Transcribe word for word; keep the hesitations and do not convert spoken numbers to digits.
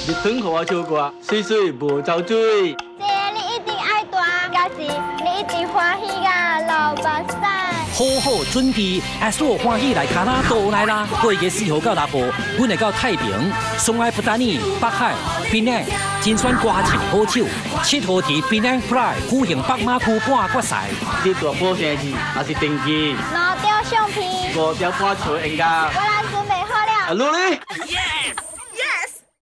你吞给我唱歌，水水无走水。 姐，你一定爱大，假是你一定欢喜甲流目屎。 好好准备，阿叔欢喜来卡拉倒来啦！八月四号到六号，阮会到太平、松爱不丹尼、北海、槟榔，精选歌唱好手，佚佗伫槟榔 Pride 古城北马区半决赛。 你大保生日还是定期？ 两张相片， 五条半球应该。 我来准备好了。 啊，努力！ Yes。